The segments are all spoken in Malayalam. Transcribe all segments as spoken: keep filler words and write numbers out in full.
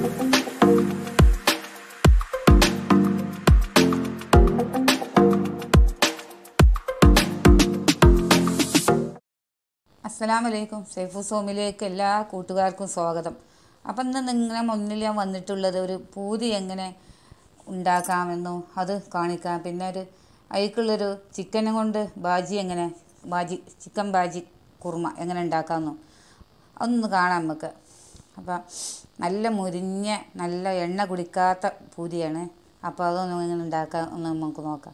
അസ്സലാമലൈക്കും. സൈഫൂസ് ഹോമിലേക്ക് എല്ലാ കൂട്ടുകാർക്കും സ്വാഗതം. അപ്പം ഇന്ന് നിങ്ങളെ മുന്നിൽ ഞാൻ വന്നിട്ടുള്ളത് ഒരു പൂരി എങ്ങനെ ഉണ്ടാക്കാമെന്നും അത് കാണിക്കാം. പിന്നെ ഒരു അതിലേക്കുള്ളൊരു ചിക്കനും കൊണ്ട് ബാജി എങ്ങനെ ബാജി ചിക്കൻ ബാജി കുറുമ എങ്ങനെ ഉണ്ടാക്കാമെന്നും അതൊന്ന് കാണാം നമുക്ക്. അപ്പം നല്ല മുരിഞ്ഞ നല്ല എണ്ണ കുടിക്കാത്ത പൂരിയാണ്. അപ്പോൾ അതൊന്നും എങ്ങനെ ഉണ്ടാക്കാം ഒന്ന് നമുക്ക് നോക്കാം.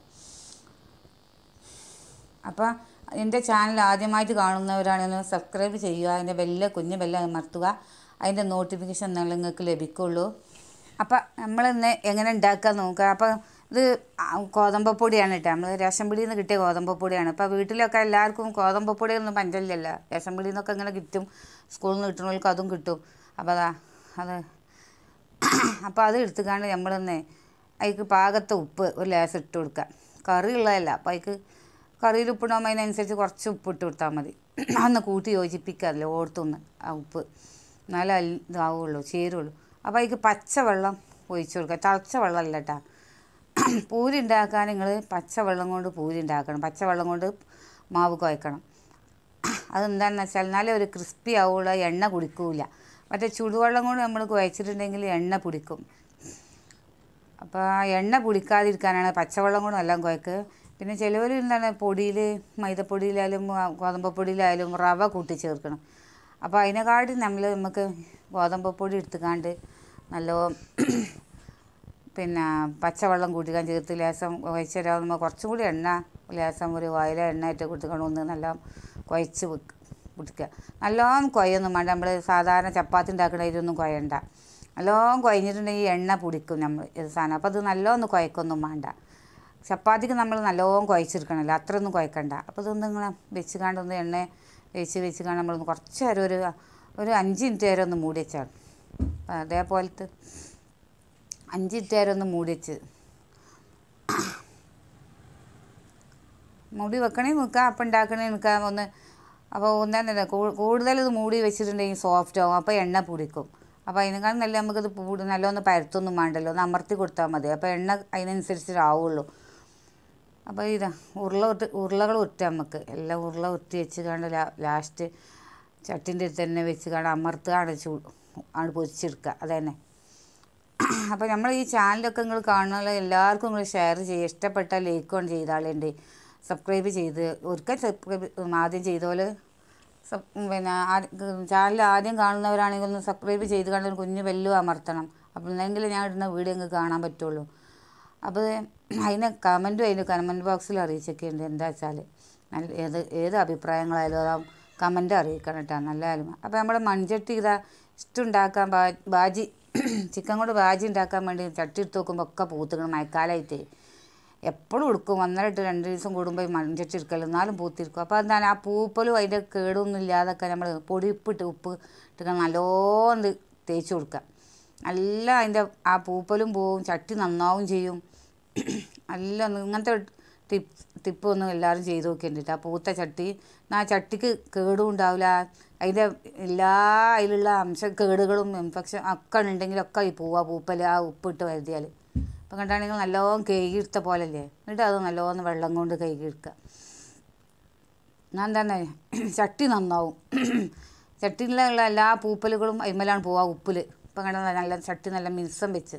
അപ്പോൾ എൻ്റെ ചാനൽ ആദ്യമായിട്ട് കാണുന്നവരാണെന്ന് സബ്സ്ക്രൈബ് ചെയ്യുക. അതിൻ്റെ ബെല്ല് കുഞ്ഞ് ബെല്ല് അമർത്തുക. അതിൻ്റെ നോട്ടിഫിക്കേഷൻ നിങ്ങൾക്ക് ലഭിക്കുള്ളൂ. അപ്പം നമ്മളിന്ന് എങ്ങനെ ഉണ്ടാക്കാൻ നോക്കുക. അപ്പോൾ ഇത് ഗോതമ്പപ്പൊടിയാണ് കേട്ടോ. നമ്മൾ റേഷൻ പിടിയിൽ നിന്ന് കിട്ടിയ ഗോതമ്പപ്പൊടിയാണ്. അപ്പോൾ വീട്ടിലൊക്കെ എല്ലാവർക്കും ഗോതമ്പപ്പൊടിയൊന്നും പഞ്ചമില്ലല്ലോ. റേഷൻ പിടിയിൽ നിന്നൊക്കെ ഇങ്ങനെ കിട്ടും. സ്കൂളിൽ നിന്ന് കിട്ടുന്നവർക്ക് അതും കിട്ടും. അപ്പോൾ അതാ അത് അപ്പോൾ അത് എടുത്തുകൊണ്ട് നമ്മളിന്ന് അതിക്ക് പാകത്തെ ഉപ്പ് ഒരു ലേശം ഇട്ട് കൊടുക്കുക. കറി ഉള്ളതല്ല. അപ്പോൾ അതിക്ക് കറിയിൽ ഉപ്പിടുമ്പോൾ അതിനനുസരിച്ച് കുറച്ച് ഉപ്പ് ഇട്ട് കൊടുത്താൽ മതി. അതൊന്ന് കൂട്ടി യോജിപ്പിക്കാമല്ലോ ഓർത്തൊന്ന് ആ ഉപ്പ് എന്നാലേ ഇതാവുള്ളൂ ചേരുള്ളൂ. അപ്പോൾ അതിക്ക് പച്ചവെള്ളം ഒഴിച്ച് കൊടുക്കുക. തിളച്ച വെള്ളമല്ല കേട്ടോ. പൂരി ഉണ്ടാക്കാൻ നിങ്ങൾ പച്ചവെള്ളം കൊണ്ട് പൂരി ഉണ്ടാക്കണം. പച്ചവെള്ളം കൊണ്ട് മാവ് കുഴക്കണം. അതെന്താണെന്ന് വെച്ചാൽ എന്നാലേ ഒരു ക്രിസ്പി ആവുള്ള എണ്ണ കുടിക്കില്ല. മറ്റേ ചുടുവെള്ളം കൊണ്ട് നമ്മൾ കുഴച്ചിട്ടുണ്ടെങ്കിൽ എണ്ണ പിടിക്കും. അപ്പോൾ ആ എണ്ണ പിടിക്കാതിരിക്കാനാണ് പച്ചവെള്ളം കൊണ്ട് എല്ലാം കുഴക്കുക. പിന്നെ ചിലവർ എന്താണ് പൊടിയിൽ മൈദപ്പൊടിയിലായാലും ഗോതമ്പപ്പൊടിയിലായാലും റവ കൂട്ടി ചേർക്കണം. അപ്പോൾ അതിനെക്കാട്ടി നമ്മൾ നമുക്ക് ഗോതമ്പപ്പൊടി എടുത്തുകൊണ്ട് നല്ല പിന്നെ പച്ചവെള്ളം കൂട്ടിക്കാൻ ചേർത്ത് ലേശം കുഴച്ചിടാകുമ്പോൾ കുറച്ചും കൂടി എണ്ണ ലേശം ഒരു വായില എണ്ണ ഇട്ട് കൊടുത്തുകൊണ്ട് ഒന്ന് നല്ല കുഴച്ച് വെക്കുക കുടിക്കുക. നല്ലോണം കുഴയൊന്നും വേണ്ട. നമ്മൾ സാധാരണ ചപ്പാത്തി ഉണ്ടാക്കണതിലൊന്നും കുഴയണ്ട. നല്ലോണം കുഴഞ്ഞിട്ടുണ്ടെങ്കിൽ എണ്ണ പിടിക്കും നമ്മൾ ഇത് സാധനം. അപ്പോൾ അത് നല്ലോണം കുഴക്കൊന്നും വേണ്ട. ചപ്പാത്തിക്ക് നമ്മൾ നല്ലോണം കുഴച്ചെടുക്കണമല്ലോ, അത്രയൊന്നും കുഴക്കണ്ട. അപ്പോൾ ഇതൊന്നും ഇങ്ങനെ വെച്ച് കാണ്ടൊന്ന് എണ്ണ വെച്ച് വെച്ച് കാണാൻ നമ്മളൊന്ന് കുറച്ച് നേരം ഒരു ഒരു അഞ്ച് മിനിറ്റ് നേരം ഒന്ന് മൂടി വെച്ചാൽ അതേപോലത്തെ അഞ്ച് മിനിറ്റ് നേരം ഒന്ന് മൂടി വെച്ച് മൂടി വെക്കണേ നിൽക്കാം. അപ്പം ഉണ്ടാക്കണേ നിൽക്കാം ഒന്ന്. അപ്പോൾ ഒന്നേന്നല്ല കൂടുതൽ ഇത് മൂടി വെച്ചിട്ടുണ്ടെങ്കിൽ സോഫ്റ്റ് ആവും. അപ്പോൾ എണ്ണ പിടിക്കും. അപ്പോൾ അതിനേക്കാൾ നല്ല നമുക്കിത് പൂടി നല്ലോണം പരത്തൊന്നും വേണ്ടല്ലോ, ഒന്ന് അമർത്തി കൊടുത്താൽ മതി. അപ്പോൾ എണ്ണ അതിനനുസരിച്ചിട്ടാവുള്ളൂ. അപ്പോൾ ഇതാ ഉരുള ഉരുട്ട് ഉരുളകൾ ഉരുട്ടുക. നമുക്ക് എല്ലാം ഉരുള ഉരുട്ടി വെച്ച് കണ്ട് ലാസ്റ്റ് ചട്ടിൻ്റെ അടുത്ത് തന്നെ വെച്ച് കണ്ട് അമർത്തുകയാണ് ചൂ ആണ് പൊരിച്ചെടുക്കുക. അത് തന്നെ. അപ്പോൾ നമ്മൾ ഈ ചാനലൊക്കെ നിങ്ങൾ കാണുന്ന എല്ലാവർക്കും നിങ്ങൾ ഷെയർ ചെയ്യുക. ഇഷ്ടപ്പെട്ടാൽ ലൈക്ക് കൊണ്ട് ചെയ്താളുണ്ട്. സബ്സ്ക്രൈബ് ചെയ്ത് ഒരിക്കൽ സബ്സ്ക്രൈബ് ആദ്യം ചെയ്തോല് സബ് പിന്നെ ചാനൽ ആദ്യം കാണുന്നവരാണെങ്കിൽ ഒന്ന് സബ്സ്ക്രൈബ് ചെയ്ത് കണ്ട് ഒരു കുഞ്ഞ് ബെല്ലും അമർത്തണം. അപ്പോൾ എന്തെങ്കിലും ഞാൻ ഇടുന്ന വീഡിയോ നിങ്ങൾക്ക് കാണാൻ പറ്റുള്ളൂ. അപ്പോൾ അതിന് കമൻറ്റും അതിൻ്റെ കമൻറ്റ് ബോക്സിൽ അറിയിച്ചൊക്കെ ഉണ്ട്. എന്താ വെച്ചാൽ നല്ല ഏത് ഏത് അഭിപ്രായങ്ങളായാലും അതാ കമൻറ്റ് അറിയിക്കണം കേട്ടോ, നല്ലതായാലും. അപ്പോൾ നമ്മൾ മൺചട്ടി ഇതാ ഇഷ്ടം ഉണ്ടാക്കാൻ ബാ ബാജി ചിക്കൻ കൊണ്ട് ബാജി ഉണ്ടാക്കാൻ വേണ്ടി ചട്ടി എടുത്ത് നോക്കുമ്പോൾ ഒക്കെ പൂത്തിക്കണം. മഴക്കാലമായിട്ട് എപ്പോഴും എടുക്കും. ഒന്നര ഇട്ട് രണ്ട് ദിവസം കൂടുമ്പോൾ മൺചട്ടി എടുക്കലും എന്നാലും പൂത്തിരിക്കും. അപ്പോൾ എന്താണ് ആ പൂപ്പലും അതിൻ്റെ കേടൊന്നും ഇല്ലാതൊക്കെ നമ്മൾ പൊടി ഉപ്പിട്ട് ഉപ്പ് ഇട്ട് നല്ലോണം തേച്ച് കൊടുക്കുക. നല്ല അതിൻ്റെ ആ പൂപ്പലും പോവും, ചട്ടി നന്നാവും ചെയ്യും. നല്ല ഇങ്ങനത്തെ ടിപ്പ് ടിപ്പൊന്നും എല്ലാവരും ചെയ്ത് നോക്കിയിട്ടുണ്ട്. ആ പൂത്ത ചട്ടി ആ ചട്ടിക്ക് കേടും ഉണ്ടാവില്ല. അതിൻ്റെ എല്ലാ അതിലുള്ള അംശ കേടുകളും ഇൻഫെക്ഷൻ ഒക്കെ ഉണ്ടെങ്കിലൊക്കെ ഈ പൂവ പൂപ്പൽ ആ ഉപ്പിട്ട് വരുത്തിയാൽ അപ്പം കണ്ടാണെങ്കിൽ നല്ലോണം കഴുകിയെടുത്ത പോലല്ലേ. എന്നിട്ട് അത് നല്ലോണം വെള്ളം കൊണ്ട് കഴുകിയെടുക്കുക. എന്നാൽ എന്താണ് ചട്ടി നന്നാവും. ചട്ടിയിലുള്ള എല്ലാ പൂപ്പലുകളും അതിന്മേലാണ് പോവുക ഉപ്പിൽ. ഇപ്പം കണ്ട നല്ല ചട്ടി നല്ല മിനുസം വെച്ച്.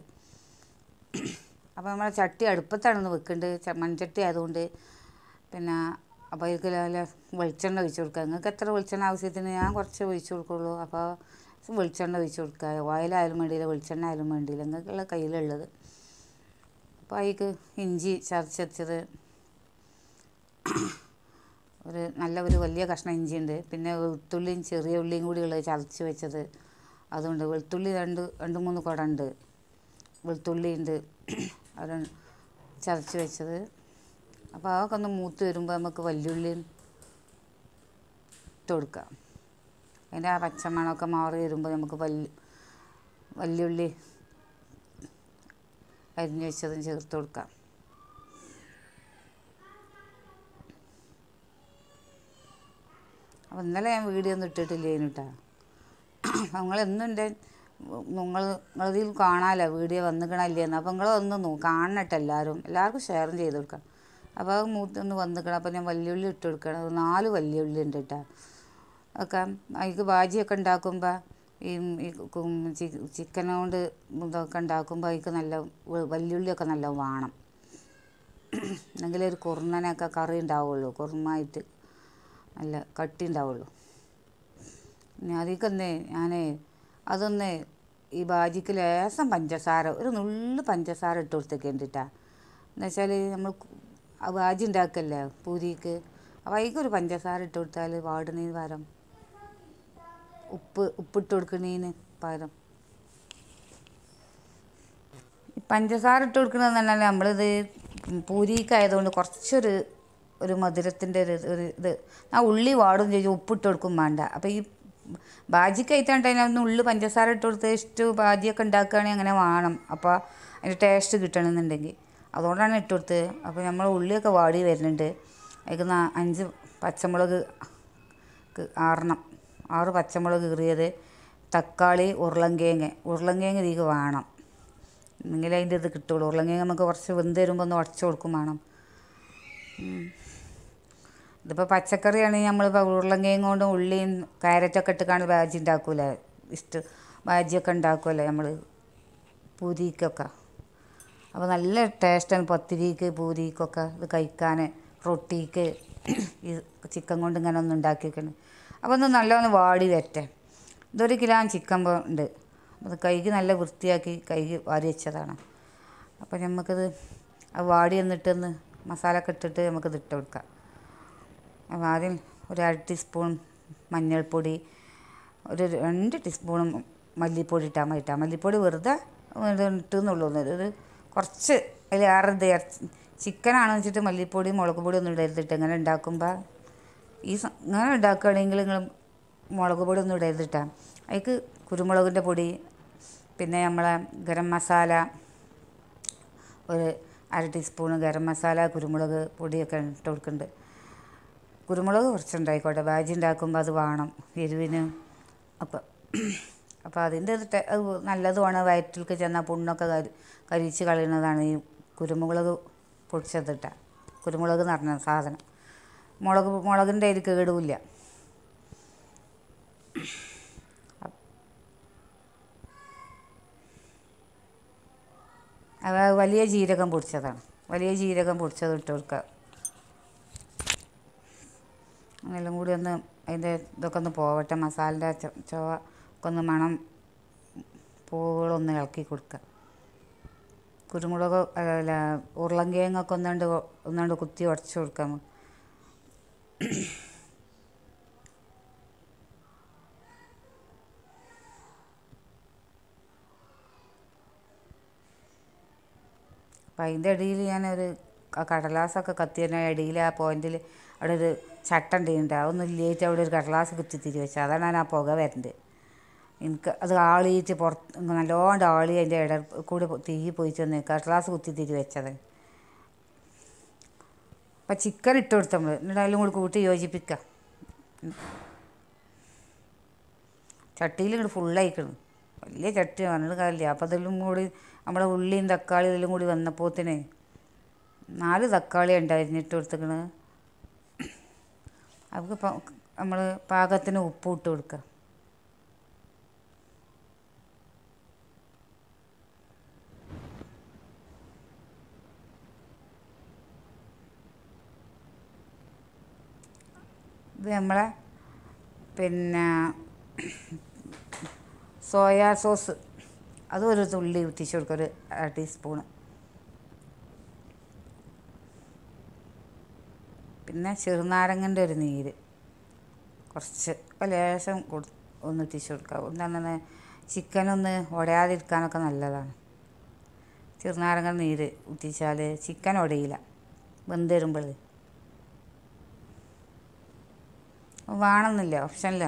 അപ്പോൾ നമ്മൾ ചട്ടി അടുപ്പത്താണെന്ന് വെക്കേണ്ടത്, മൺചട്ടി ആയതുകൊണ്ട്. പിന്നെ അപ്പോൾ ഇതിൽ നല്ല വെളിച്ചെണ്ണ ഒഴിച്ച് കൊടുക്കുക. നിങ്ങൾക്ക് എത്ര വെളിച്ചെണ്ണ ആവശ്യത്തിന് ഞാൻ കുറച്ച് ഒഴിച്ച് കൊടുക്കുള്ളൂ. അപ്പോൾ വെളിച്ചെണ്ണ ഒഴിച്ച് കൊടുക്കുക. ഓയിലായാലും വേണ്ടിയില്ല, വെളിച്ചെണ്ണ ആയാലും വേണ്ടിയില്ല, നിങ്ങൾക്കുള്ള കയ്യിലുള്ളത്. അപ്പോൾ അതിക്ക് ഇഞ്ചി ചതച്ചത് ഒരു നല്ല ഒരു വലിയ കഷ്ണം ഇഞ്ചി ഉണ്ട്. പിന്നെ വെളുത്തുള്ളിയും ചെറിയ ഉള്ളിയും കൂടി ഉള്ളത് ചതച്ച് വെച്ചത് അതുകൊണ്ട്. വെളുത്തുള്ളി രണ്ട് രണ്ട് മൂന്ന് കുട ഉണ്ട്. വെളുത്തുള്ളി ഉണ്ട് അത് ചതച്ച് വെച്ചത്. അപ്പോൾ അതൊക്കെ ഒന്ന് മൂത്ത് വരുമ്പോൾ നമുക്ക് വല്യുള്ളി ഇട്ട് കൊടുക്കാം. അതിൻ്റെ ആ പച്ചമണമൊക്കെ മാറി വരുമ്പോൾ നമുക്ക് വല്യ വല്യുള്ളി അരിഞ്ഞ് വെച്ചതും ചേർത്ത് കൊടുക്കാം. അപ്പോൾ ഇന്നലെ ഞാൻ വീഡിയോ ഒന്നും ഇട്ടിട്ടില്ലേനു കേട്ടോ. നിങ്ങളെന്നും എൻ്റെ നിങ്ങൾ നിങ്ങളതിൽ കാണാമല്ലോ വീഡിയോ വന്നിക്കണല്ലേന്ന്. അപ്പോൾ നിങ്ങൾ ഒന്ന് നോ കാണണട്ടെ എല്ലാവരും എല്ലാവർക്കും ഷെയറും ചെയ്ത് കൊടുക്കണം. അപ്പോൾ അത് മൂത്തൊന്ന് വന്നിക്കണം. അപ്പോൾ ഞാൻ വലിയുള്ളി ഇട്ട് കൊടുക്കണം. നാല് വലിയുള്ളി ഉണ്ട് കേട്ടോ. ഒക്കെ അതിക്ക് ഭാജിയൊക്കെ ഉണ്ടാക്കുമ്പോൾ ഈ ഈ ചിക്കൻ കൊണ്ട് ഇതൊക്കെ ഉണ്ടാക്കുമ്പോൾ അതിക്ക് നല്ല വലിയുള്ളിയൊക്കെ നല്ല വേണം. എന്നെങ്കിലേ ഒരു കുറുന്നനൊക്കെ കറി ഉണ്ടാവുള്ളൂ, കുറുമായിട്ട് നല്ല കട്ടി ഉണ്ടാവുള്ളൂ. പിന്നെ അതിക്കൊന്നേ ഞാൻ അതൊന്ന് ഈ ഭാജിക്ക് ലേശം പഞ്ചസാര, ഒരു നുള്ളു പഞ്ചസാര ഇട്ട് കൊടുത്തേക്കേണ്ടിട്ടാ. എന്ന് വെച്ചാൽ നമ്മൾ ഭാജി ഉണ്ടാക്കല്ലേ പൂരിക്ക്, അപ്പോൾ അതിക്കൊരു പഞ്ചസാര ഇട്ട് കൊടുത്താൽ വാടുന്നതിന് പകരം ഉപ്പ് ഉപ്പിട്ട് കൊടുക്കുന്നതിന് പകരം പഞ്ചസാര ഇട്ട് കൊടുക്കണമെന്ന് പറഞ്ഞാൽ നമ്മളിത് പൂരിക്കായതുകൊണ്ട് കുറച്ചൊരു ഒരു മധുരത്തിൻ്റെ ഒരു ഒരു ഇത് ആ ഉള്ളി വാടും ചെയ്യും, ഉപ്പിട്ട് കൊടുക്കും വേണ്ട. അപ്പോൾ ഈ ഭാജിക്കായിട്ടാണ്ട് അതിനൊന്ന് ഉള്ളി പഞ്ചസാര ഇട്ട് കൊടുത്ത് ഇഷ്ടം ഭാജിയൊക്കെ ഉണ്ടാക്കുകയാണെങ്കിൽ അങ്ങനെ വേണം. അപ്പോൾ അതിൻ്റെ ടേസ്റ്റ് കിട്ടണമെന്നുണ്ടെങ്കിൽ അതുകൊണ്ടാണ് ഇട്ട് കൊടുത്തത്. അപ്പോൾ നമ്മൾ ഉള്ളിയൊക്കെ വാടി വരുന്നുണ്ട്. അതിൽ അഞ്ച് പച്ചമുളക് ആറെണ്ണം ആറ് പച്ചമുളക് കീറിയത്, തക്കാളി, ഉരുളൻകിഴങ്ങ് ഉരുളൻകിഴങ്ങ് ഇതിലേക്ക് വേണം, എന്നെങ്കിലേ അതിൻ്റെ ഇത് കിട്ടുള്ളൂ. ഉരുളൻകിഴങ്ങ് നമുക്ക് കുറച്ച് വെന്ത് വരുമ്പോൾ ഒന്ന് ഉടച്ച് കൊടുക്കും വേണം. ഇതിപ്പോൾ പച്ചക്കറിയാണെങ്കിൽ നമ്മളിപ്പോൾ ഉരുളൻകിഴങ്ങ് കൊണ്ടും ഉള്ളിയും ക്യാരറ്റൊക്കെ ഇട്ടിട്ടാണ് ഭാജി ഉണ്ടാക്കൂലേ, ഇഷ്ടം ഭാജിയൊക്കെ ഉണ്ടാക്കുമല്ലേ നമ്മൾ പൂരിക്കൊക്കെ. അപ്പോൾ നല്ല ടേസ്റ്റാണ് പത്തിരിക്ക് പൂരിക്കൊക്കെ ഇത് കഴിക്കാൻ, റൊട്ടിക്ക് ഈ ചിക്കൻ കൊണ്ട് ഇങ്ങനെ ഒന്ന് ഉണ്ടാക്കിയിരിക്കുന്നത്. അപ്പോൾ ഒന്ന് നല്ലോണം വാടി വരട്ടെ. ഇതൊരു കിലോ ചിക്കൻ ഉണ്ട്, അത് കഴുകി നല്ല വൃത്തിയാക്കി കഴുകി വാരി വെച്ചതാണ്. അപ്പോൾ നമുക്കത് ആ വാടി എന്നിട്ടൊന്ന് മസാല ഒക്കെ ഇട്ടിട്ട് നമുക്കിത് ഇട്ട് കൊടുക്കാം. അപ്പോൾ ആദ്യം ഒരു അര ടീസ്പൂൺ മഞ്ഞൾപ്പൊടി, ഒരു രണ്ട് ടീസ്പൂൺ മല്ലിപ്പൊടി ഇട്ടാൽ മതി ഇട്ടാൽ മല്ലിപ്പൊടി വെറുതെ ഇട്ടെന്നുള്ളൂ. ഒരു കുറച്ച് അതിൽ ആറ് ചിക്കനാണെന്ന് വെച്ചിട്ട് മല്ലിപ്പൊടി മുളക് പൊടി ഒന്നും ഇടരുതിട്ട്. ഇങ്ങനെ ഉണ്ടാക്കുമ്പോൾ ഈ ഇങ്ങനെ ഉണ്ടാക്കുകയാണെങ്കിൽ നിങ്ങൾ മുളക് പൊടി ഒന്നും ഇടരുതിട്ടാൽ. അതിക്ക് കുരുമുളകിൻ്റെ പൊടി, പിന്നെ നമ്മളെ ഗരം മസാല ഒരു അര ടീസ്പൂൺ ഗരം മസാല, കുരുമുളക് പൊടിയൊക്കെ ഇട്ട് കൊടുക്കുന്നുണ്ട്. കുരുമുളക് കുറച്ചുണ്ടായിക്കോട്ടെ, ഭാജി ഉണ്ടാക്കുമ്പോൾ അത് വേണം എരിവിന്. അപ്പം അപ്പോൾ അതിൻ്റെ അത് നല്ലതുമാണ്, വയറ്റിലേക്ക് ചെന്നാൽ പുണ്ണൊക്കെ കരി കരിച്ച് കളയുന്നതാണ് ഈ കുരുമുളക് പൊടിച്ചതിട്ട. കുരുമുളക് എന്ന് പറഞ്ഞ സാധനം മുളക് മുളകിൻ്റെ അതിൽ കേടുമില്ല. അത് വലിയ ജീരകം പൊടിച്ചതാണ്, വലിയ ജീരകം പൊടിച്ചത് ഇട്ട് കൊടുക്കുക. എല്ലാം കൂടി ഒന്ന് അതിൻ്റെ ഇതൊക്കെ ഒന്ന് പോവട്ടെ, മസാലൻ്റെ ചുവ ഒക്കെ ഒന്ന് മണം പൂവുകളൊന്ന് ഇളക്കി കൊടുക്കുക. കുരുമുളക് അല്ല ഉരുളൻകിഴങ്ങൊക്കെ ഒന്നാണ്ട് ഒന്നാണ്ട് കുത്തി ഉടച്ച് കൊടുക്കാം. അപ്പം അതിൻ്റെ ഇടയിൽ ഞാനൊരു കടലാസൊക്കെ കത്തി തന്നെ ഇടയിൽ ആ പോയിൻറ്റിൽ അവിടെ ഒരു ചട്ട ഉണ്ട്, അതൊന്നും ഇല്ലേറ്റ് അവിടെ ഒരു കടലാസ് കുത്തിത്തിരി വെച്ചത്, അതാണ് ഞാൻ ആ പുക വരുന്നത്. എനിക്ക് അത് ആളിയിട്ട് പുറത്ത് നല്ലോണ്ട് ആളി അതിൻ്റെ ഇട കൂടി തീ പോയിട്ട് വന്ന് കടലാസ് കുത്തിത്തിരി വെച്ചത്. അപ്പം ചിക്കൻ ഇട്ട് കൊടുത്ത നമ്മൾ എന്നിട്ട് അതിലും കൂടി കൂട്ടി യോജിപ്പിക്കുക. ചട്ടിയിൽ ഇങ്ങോട്ട് ഫുള്ളായിക്കണം, വലിയ ചട്ടി പറഞ്ഞിട്ട് കാര്യമില്ല. അപ്പോൾ അതിലും കൂടി നമ്മളെ ഉള്ളിയും തക്കാളി ഇതിലും കൂടി വന്നപ്പോത്തിന് നാല് തക്കാളി ഉണ്ട് അരിഞ്ഞിട്ട് കൊടുത്തിക്കണ്. അവർക്ക് നമ്മൾ പാകത്തിന് ഉപ്പ് ഇട്ട് കൊടുക്കുക. ഇത് നമ്മളെ പിന്നെ സോയാ സോസ് അതും ഒരു തുള്ളി ഉറ്റിച്ച് കൊടുക്കുക, ഒരു അര ടീസ്പൂണ്. പിന്നെ ചെറുനാരങ്ങൻ്റെ ഒരു നീര് കുറച്ച് ലേശം കൊടു ഒന്ന് ഇട്ടിച്ച് കൊടുക്കുക. എന്താണ് ചിക്കനൊന്ന് ഉടയാതിരിക്കാനൊക്കെ നല്ലതാണ്. ചെറുനാരങ്ങ നീര് ഉറ്റിച്ചാൽ ചിക്കൻ ഉടയില്ല വെന്ത് വരുമ്പോൾ. വേണമെന്നില്ല, ഓപ്ഷനില്ല.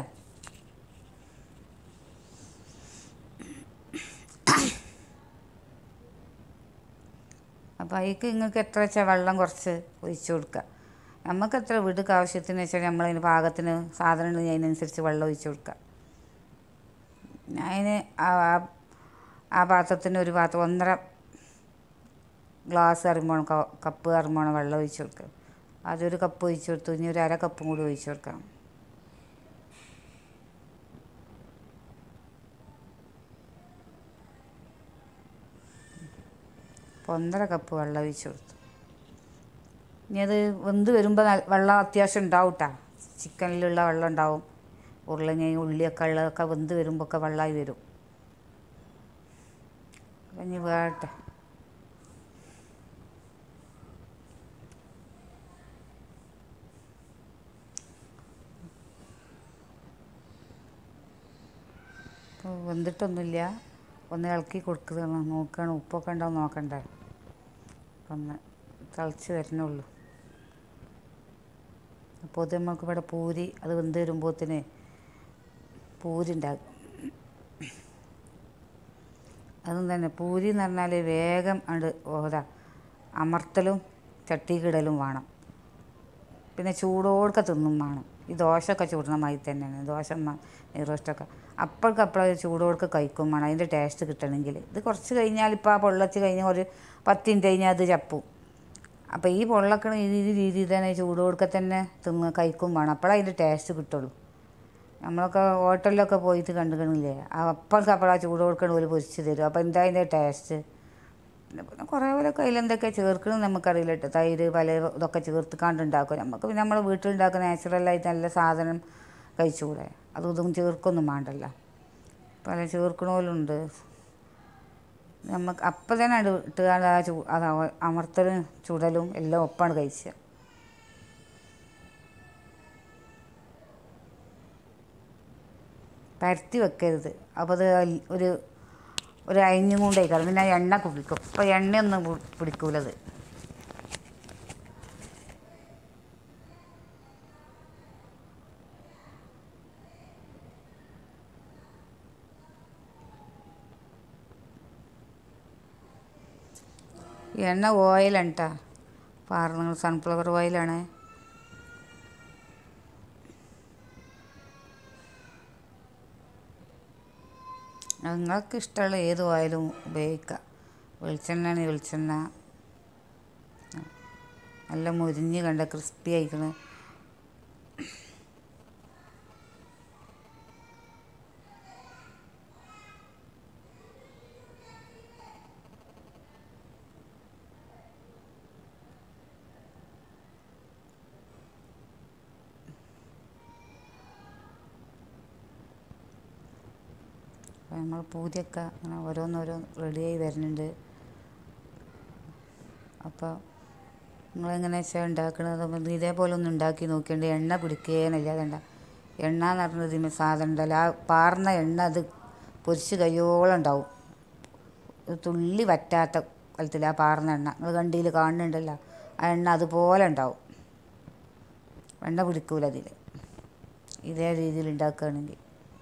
അപ്പോൾ അതിലേക്ക് നിങ്ങൾക്ക് എത്ര വെച്ചാൽ വെള്ളം കുറച്ച് ഒഴിച്ച് കൊടുക്കുക. നമുക്ക് എത്ര വീട്ടിലേക്ക് ആവശ്യത്തിന് വെച്ചാൽ നമ്മളതിന് പാകത്തിന് സാധനം ഉണ്ടെങ്കിൽ അതിനനുസരിച്ച് വെള്ളം ഒഴിച്ച് കൊടുക്കുക. അതിന് ആ ആ പാത്രത്തിന് ഒരു പാത്രം ഒന്നര ഗ്ലാസ് അറിയുമ്പോൾ കപ്പ് അറിയുമ്പോൾ വെള്ളം ഒഴിച്ച് കൊടുക്കുക. അതൊരു കപ്പ് ഒഴിച്ച് കൊടുത്തു. ഇനി ഒരു അര കപ്പും കൂടി ഒഴിച്ച് കൊടുക്കാം. അപ്പോൾ ഒന്നര കപ്പ് വെള്ളം ഒഴിച്ച് കൊടുത്തു. ഇനി അത് വെന്ത് വരുമ്പോൾ വെള്ളം അത്യാവശ്യം ഉണ്ടാവും കേട്ടോ. ചിക്കനിലുള്ള വെള്ളം ഉണ്ടാവും. ഉരുളങ്ങയും ഉള്ളിയൊക്കെ ഉള്ളതൊക്കെ വെന്ത് വരുമ്പോൾ ഒക്കെ വെള്ളമായി വരും. അപ്പം ഇനി വേട്ടെ. അപ്പോൾ വെന്തിട്ടൊന്നുമില്ല. ഒന്ന് ഇളക്കി കൊടുക്കുക, നോക്കണം ഉപ്പൊക്കെ ഉണ്ടോ നോക്കണ്ടേ. ഒന്ന് തിളച്ച് വരുന്നുള്ളൂ. അപ്പോൾ അത് നമുക്ക് ഇവിടെ പൂരി അത് വെന്ത് വരുമ്പോഴത്തേന് പൂരി ഉണ്ടാകും. അതും തന്നെ പൂരി എന്ന് പറഞ്ഞാൽ വേഗം ഉണ്ട് ഓതാ അമർത്തലും ചട്ടിക്കിടലും വേണം. പിന്നെ ചൂടോടൊക്കെ തിന്നും വേണം. ഈ ദോശയൊക്കെ ചൂടണ മാതിരി തന്നെയാണ് ദോശ നെയ്റോസ്റ്റൊക്കെ. അപ്പോഴേക്കപ്പോഴേ ചൂടോടൊക്കെ കഴിക്കും വേണം അതിൻ്റെ ടേസ്റ്റ് കിട്ടണമെങ്കിൽ. ഇത് കുറച്ച് കഴിഞ്ഞാൽ ഇപ്പോൾ ആ പൊള്ളച്ച് കഴിഞ്ഞാൽ ഒരു പത്ത് മിനിറ്റ് കഴിഞ്ഞാൽ അത് ചപ്പും. അപ്പോൾ ഈ പൊള്ളക്കണ ഈ രീതിയിൽ തന്നെ ചൂടോടൊക്കെ തന്നെ തിന്ന് കഴിക്കും വേണം. അപ്പോഴേ അതിൻ്റെ ടേസ്റ്റ് കിട്ടുള്ളൂ. നമ്മളൊക്കെ ഹോട്ടലിലൊക്കെ പോയിട്ട് കണ്ടുകണില്ലേ, അപ്പോഴേക്ക് അപ്പോൾ ആ ചൂടോടൊക്കെ ഒരു പൊരിച്ച് തരും. അപ്പോൾ എന്താ അതിൻ്റെ ടേസ്റ്റ്. പിന്നെ കുറേ പോലൊക്കെ അതിലെന്തൊക്കെ ചേർക്കണമെന്ന് നമുക്കറിയില്ല കേട്ടോ. തൈര് പല ഇതൊക്കെ ചേർത്തിക്കാണ്ട് ഉണ്ടാക്കും. നമുക്ക് പിന്നെ നമ്മൾ വീട്ടിലുണ്ടാക്കുന്ന നാച്ചുറലായിട്ട് നല്ല സാധനം കഴിച്ചുകൂടെ. അതും ഇതും ചേർക്കൊന്നും വേണ്ടല്ലോ. പല ചേർക്കണ പോലുണ്ട്. നമുക്ക് അപ്പം തന്നെ അത് ഇട്ടുകാണ്ട് ആ ചൂ അത് അമർത്തലും ചുടലും എല്ലാം ഒപ്പാണ് കഴിക്കുക. പരത്തി വെക്കരുത്. അപ്പോൾ അത് ഒരു ഒരു അയഞ്ഞും കൊണ്ടേക്കാറ്. പിന്നെ എണ്ണ കുടിക്കും. അപ്പോൾ എണ്ണയൊന്നും പിടിക്കൂലത്. എണ്ണ ഓയിലാണ് കേട്ടോ പാർന്നത്. സൺഫ്ലവർ ഓയിലാണ്. നിങ്ങൾക്ക് ഇഷ്ടമുള്ള ഏത് ഓയിലും ഉപയോഗിക്കാം. വെളിച്ചെണ്ണയാണ് വെളിച്ചെണ്ണ. നല്ല മുരിഞ്ഞ് കണ്ട ക്രിസ്പി ആയിക്കണ്. അപ്പോൾ നമ്മൾ പൂരിയൊക്കെ അങ്ങനെ ഓരോന്നോരോന്ന് റെഡിയായി വരുന്നുണ്ട്. അപ്പോൾ നിങ്ങളെങ്ങനെ വെച്ചാൽ ഉണ്ടാക്കണത് ഇതേപോലെ ഒന്ന് ഉണ്ടാക്കി നോക്കിയിട്ട് എണ്ണ പിടിക്കുകയെന്നില്ല. അതണ്ട എണ്ണ എന്ന് പറഞ്ഞത് ഇതിന് സാധനം ഉണ്ടല്ലോ, ആ പാർന്ന എണ്ണ അത് പൊരിച്ച് കയ്യോളം ഉണ്ടാവും. തുള്ളി വറ്റാത്ത കാലത്തിൽ ആ പാർന്ന എണ്ണ നിങ്ങൾ കണ്ടിയിൽ കാണുന്നുണ്ടല്ലോ, ആ എണ്ണ അതുപോലെ ഉണ്ടാവും. എണ്ണ പിടിക്കൂല അതിൽ ഇതേ രീതിയിൽ ഉണ്ടാക്കുകയാണെങ്കിൽ.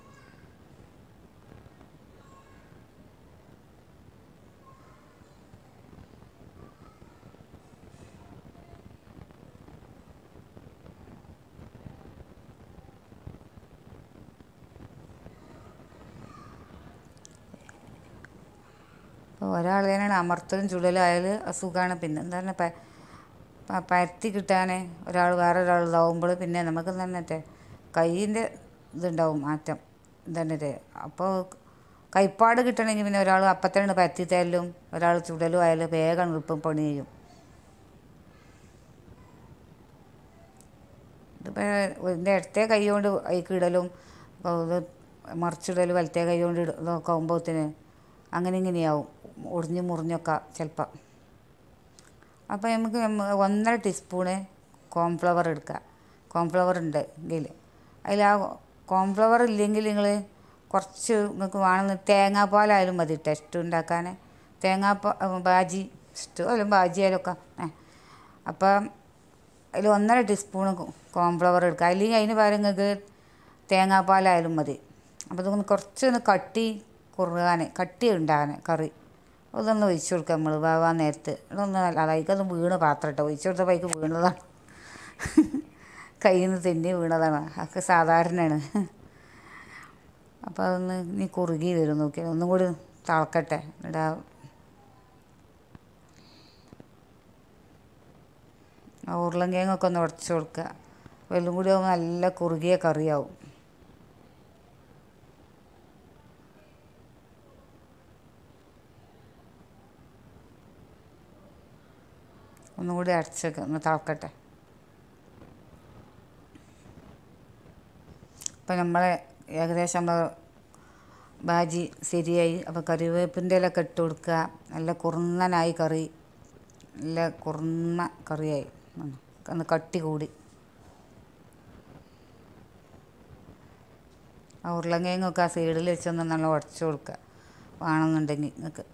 ഒരാൾ തന്നെയാണ് അമർത്തലും ചുടലും ആയാൽ അസുഖമാണ്. പിന്നെ എന്താ പറഞ്ഞാൽ പരത്തി കിട്ടാൻ ഒരാൾ വേറെ ഒരാൾ ഇതാവുമ്പോൾ പിന്നെ നമുക്ക് തന്നെ കൈയിൻ്റെ ഇതുണ്ടാവും മാറ്റം തന്നെ. അപ്പോൾ കൈപ്പാട് കിട്ടണമെങ്കിൽ പിന്നെ ഒരാൾ അപ്പത്തന്നെ പരത്തി തരലും ഒരാൾ ചുടലും ആയാലും വേഗം എളുപ്പം പണി ചെയ്യും. ഇതിപ്പോൾ ഇതിൻ്റെ ഇടത്തെ കൈ കൊണ്ട് അതിലേക്ക് ഇടലും ഇത് മറിച്ചിടലും വലത്തെ കൈ കൊണ്ട് ഇതൊക്കെ ആകുമ്പോഴത്തേന് അങ്ങനെ ഇങ്ങനെയാവും ഒടിഞ്ഞ് മുറിഞ്ഞൊക്കെ ചിലപ്പം. അപ്പോൾ നമുക്ക് ഒന്നര ടീസ്പൂണ് കോൺഫ്ലവർ എടുക്കുക. കോൺഫ്ലവർ ഉണ്ട് എങ്കിൽ അതിൽ ആ കോൺഫ്ലവർ ഇല്ലെങ്കിൽ നിങ്ങൾ കുറച്ച് നിങ്ങൾക്ക് വേണമെന്ന് തേങ്ങാപ്പാലായാലും മതി ടെസ്റ്റ് ഉണ്ടാക്കാൻ. തേങ്ങാപ്പാ ബാജി ഇഷ്ടം അല്ല ബാജി ആയാലൊക്കെ. അപ്പം അതിൽ ഒന്നര ടീസ്പൂണ് കോൺഫ്ലവർ എടുക്കുക. അല്ലെങ്കിൽ അതിന് പകരം നിങ്ങൾക്ക് തേങ്ങാപ്പാലായാലും മതി. അപ്പോൾ ഇതൊന്ന് കുറച്ചൊന്ന് കട്ടി കുറുകാൻ കട്ടി ഉണ്ടാകാൻ കറി അതൊന്ന് ഒഴിച്ച് കൊടുക്കുക നമ്മൾ വേവാൻ നേരത്ത്. ഇതൊന്ന് അതായിക്കത് വീണ് പാത്രം ഇട്ടോ ഒഴിച്ച് കൊടുത്ത പൈക്ക് വീണതാണ്. കയ്യിൽ നിന്ന് തെന്നി വീണതാണ്. അതൊക്കെ സാധാരണയാണ്. അപ്പോൾ അതൊന്ന് ഇനി കുറുകി വരും നോക്കിയാൽ ഒന്നും കൂടി തിളക്കട്ടെ. ഇടാ ഉരുളൻകിഴങ്ങൊക്കെ ഒന്ന് ഉടച്ച് കൊടുക്കുക. അപ്പോൾ എല്ലാം കൂടി ആകുമ്പോൾ നല്ല കുറുകിയ കറിയാവും. ഒന്നും കൂടി അടച്ചേക്ക് ഒന്ന് തിളക്കട്ടെ. അപ്പം നമ്മളെ ഏകദേശം നമ്മൾ ബാജി ശരിയായി. അപ്പോൾ കറിവേപ്പിൻ്റെ ഇലയൊക്കെ ഇട്ട് കൊടുക്കുക. നല്ല കുറുന്നനായി കറി, നല്ല കുറുന്ന കറിയായി, ഒന്ന് കട്ടി കൂടി. ആ ഉരുളൻകിഴങ്ങൊക്കെ ആ സൈഡിൽ വെച്ചൊന്ന് നല്ല ഉടച്ച് കൊടുക്കുക വേണമെന്നുണ്ടെങ്കിൽ നിങ്ങൾക്ക്.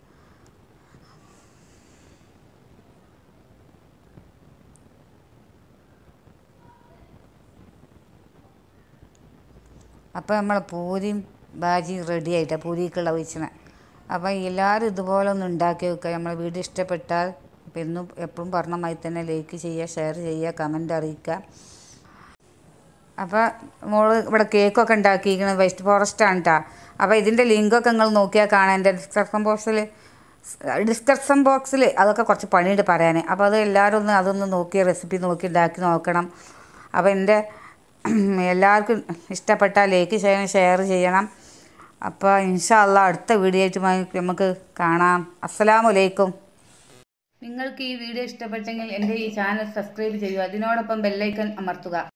അപ്പോൾ നമ്മൾ പൂരിയും ബാജിയും റെഡി ആയിട്ടാണ്, പൂരിക്കുള്ള ഒഴിച്ചണ. അപ്പോൾ എല്ലാവരും ഇതുപോലെ ഒന്ന് ഉണ്ടാക്കി വെക്കുക. നമ്മളെ വീഡിയോ ഇഷ്ടപ്പെട്ടാൽ അപ്പോൾ എന്നും എപ്പോഴും പറഞ്ഞ മാതിരി തന്നെ ലൈക്ക് ചെയ്യുക, ഷെയർ ചെയ്യുക, കമൻറ്റ് അറിയിക്കുക. അപ്പോൾ മോള് ഇവിടെ കേക്കൊക്കെ ഉണ്ടാക്കിയിരിക്കുന്നത് വെസ്റ്റ് ഫോറസ്റ്റാണ് കേട്ടോ. അപ്പോൾ ഇതിൻ്റെ ലിങ്കൊക്കെ നിങ്ങൾ നോക്കിയാൽ കാണാം. എൻ്റെ ഡിസ്ക്രിപ്ഷൻ ബോക്സിൽ ഡിസ്ക്രിപ്ഷൻ ബോക്സിൽ അതൊക്കെ കുറച്ച് പണിയുണ്ട് പറയാൻ. അപ്പോൾ അത് എല്ലാവരും ഒന്ന് അതൊന്ന് നോക്കി റെസിപ്പി നോക്കി ഉണ്ടാക്കി നോക്കണം. അപ്പോൾ എൻ്റെ എല്ലാവർക്കും ഇഷ്ടപ്പെട്ടാൽ ലൈക്ക് ചെയ്യണം, ഷെയർ ചെയ്യണം. അപ്പോൾ ഇൻഷാ അല്ലാഹ് അടുത്ത വീഡിയോ ആയിട്ട് നമുക്ക് കാണാം. അസ്സലാമു അലൈക്കും. നിങ്ങൾക്ക് ഈ വീഡിയോ ഇഷ്ടപ്പെട്ടെങ്കിൽ എൻ്റെ ഈ ചാനൽ സബ്സ്ക്രൈബ് ചെയ്യുക. അതിനോടൊപ്പം ബെല്ലൈക്കൺ അമർത്തുക.